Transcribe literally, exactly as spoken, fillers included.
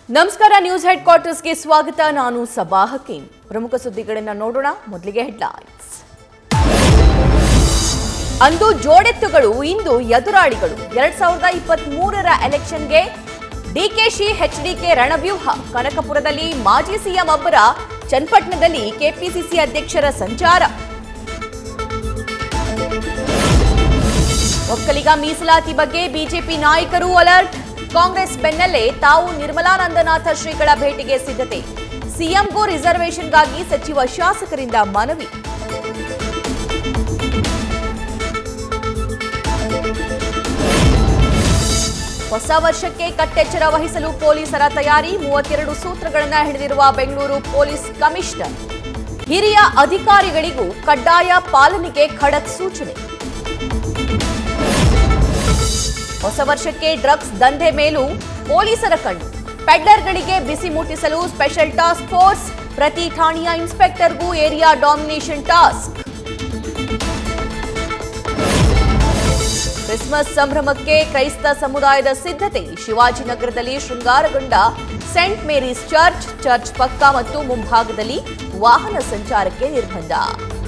ನಮಸ್ಕಾರ news head ಕ್ವಾರ್ಟರ್ಸ್ಗೆ ಸ್ವಾಗತ. ನಾನು ಸಬಾ ಹಕೀಂ. ಪ್ರಮುಖ ಸುದ್ದಿಗಳನ್ನು ನೋಡೋಣ. ಮೊದಲಿಗೆ ಹೆಡ್ಲೈನ್ಸ್. ಅಂದು ಜೋಡೆತ್ತುಗಳು, ಇಂದು ಎದುರಾಳಿಗಳು. ಎರಡ್ ಸಾವಿರದ ಇಪ್ಪತ್ತ್ ಮೂರರ ಎಲೆಕ್ಷನ್ಗೆ ಡಿಕೆಶಿ ಎಚ್ಡಿಕೆ ರಣವ್ಯೂಹ. ಕನಕಪುರದಲ್ಲಿ ಮಾಜಿ ಸಿಎಂ ಒಬ್ಬರ, ಚನ್ನಪಟ್ಟಣದಲ್ಲಿ ಕೆಪಿಸಿಸಿ ಅಧ್ಯಕ್ಷರ ಸಂಚಾರ. ಒಕ್ಕಲಿಗ ಮೀಸಲಾತಿ ಬಗ್ಗೆ ಬಿಜೆಪಿ ನಾಯಕರು ಅಲರ್ಟ್. ಕಾಂಗ್ರೆಸ್ ಬೆನ್ನಲ್ಲೇ ತಾವು ನಿರ್ಮಲಾನಂದನಾಥ ಶ್ರೀಗಳ ಭೇಟಿಗೆ ಸಿದ್ಧತೆ. ಸಿಎಂಗೂ ರಿಸರ್ವೇಷನ್ಗಾಗಿ ಸಚಿವ ಶಾಸಕರಿಂದ ಮನವಿ. ಹೊಸ ವರ್ಷಕ್ಕೆ ಕಟ್ಟೆಚ್ಚರ ವಹಿಸಲು ಪೊಲೀಸರ ತಯಾರಿ. ಮೂವತ್ತೆರಡು ಸೂತ್ರಗಳನ್ನು ಹಿಡಿದಿರುವ ಬೆಂಗಳೂರು ಪೊಲೀಸ್ ಕಮಿಷನರ್. ಹಿರಿಯ ಅಧಿಕಾರಿಗಳಿಗೂ ಕಡ್ಡಾಯ ಪಾಲನೆಗೆ ಖಡಕ್ ಸೂಚನೆ. ಹೊಸ ವರ್ಷಕ್ಕೆ ಡ್ರಗ್ಸ್ ದಂಧೆ ಮೇಲೂ ಪೊಲೀಸರ ಕಣ್ಣು. ಪೆಡ್ಲರ್ಗಳಿಗೆ ಬಿಸಿ ಮುಟ್ಟಿಸಲು ಸ್ಪೆಷಲ್ ಟಾಸ್ಕ್ ಫೋರ್ಸ್. ಪ್ರತಿ ಠಾಣೆಯ ಇನ್ಸ್ಪೆಕ್ಟರ್ಗೂ ಏರಿಯಾ ಡಾಮಿನೇಷನ್ ಟಾಸ್ಕ್. ಕ್ರಿಸ್ಮಸ್ ಸಂಭ್ರಮಕ್ಕೆ ಕ್ರೈಸ್ತ ಸಮುದಾಯದ ಸಿದ್ಧತೆ. ಶಿವಾಜಿನಗರದಲ್ಲಿ ಶೃಂಗಾರಗೊಂಡ ಸೇಂಟ್ ಮೇರೀಸ್ ಚರ್ಚ್. ಚರ್ಚ್ ಪಕ್ಕ ಮತ್ತು ಮುಂಭಾಗದಲ್ಲಿ ವಾಹನ ಸಂಚಾರಕ್ಕೆ ನಿರ್ಬಂಧ.